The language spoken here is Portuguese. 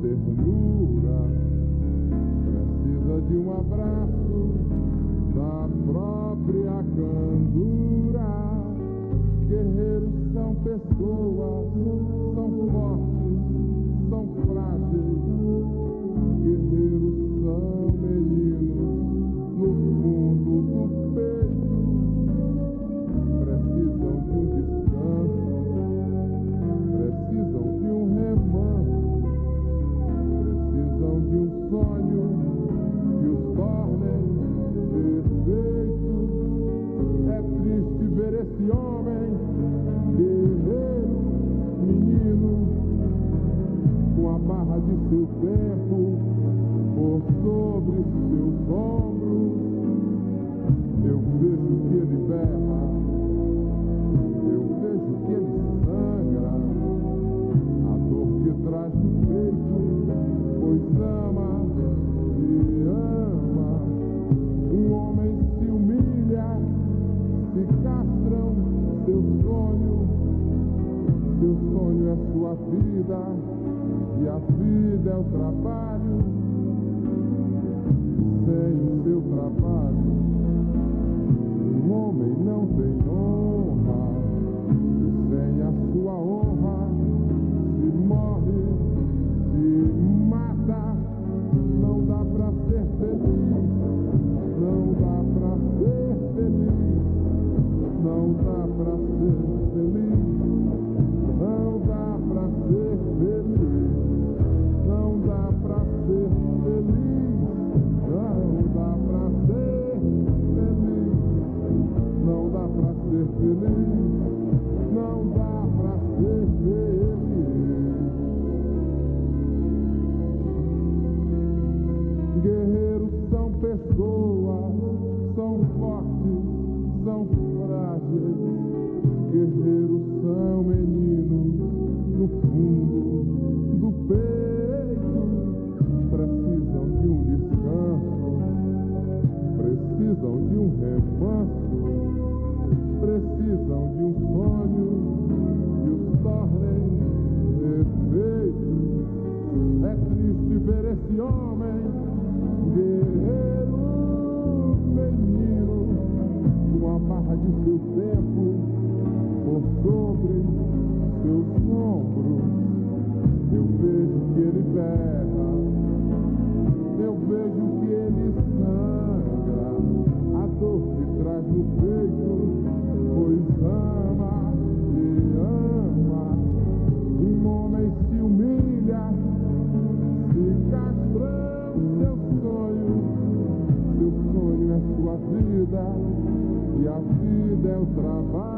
ternura, precisa de um abraço da própria candura. Guerreiros são pessoas, são fortes, são frágeis. Guerreiros são meninos no fundo do peito. Precisam de um descanso, precisam de um remanso, precisam de um sonho que os tornem perfeitos. É triste ver esse homem, guerreiro, menino, com a barra de seu tempo por sobre seus ombros. Eu vejo que ele berra, eu vejo que ele sangra, a dor que traz no peito, pois ama e ama. Um homem se humilha, se castram seu sonho é sua vida, e a vida é o trabalho. Sem o seu trabalho, um homem não tem honra, e sem a sua honra, se morre, se mata. Não dá pra ser feliz, não dá pra ser feliz, não dá pra ser feliz, não dá pra ser feliz, não dá pra ser feliz, não dá pra ser feliz, não dá pra ser feliz, não dá pra ser feliz. Guerreiros são pessoas, são fortes, são frágeis. Guerreiros são meninos no fundo do peito. Precisam de um descanso, precisam de um remanso, precisam de um sonho que os tornem perfeitos. É triste ver esse homem, guerreiro, menino, com a barra de seu tempo por sobre seus ombros. Eu vejo que ele berra, eu vejo que ele sangra, a dor que traz no peito, pois ama e ama. Um homem se humilha, se castrão seu sonho é sua vida, e a vida é o trabalho.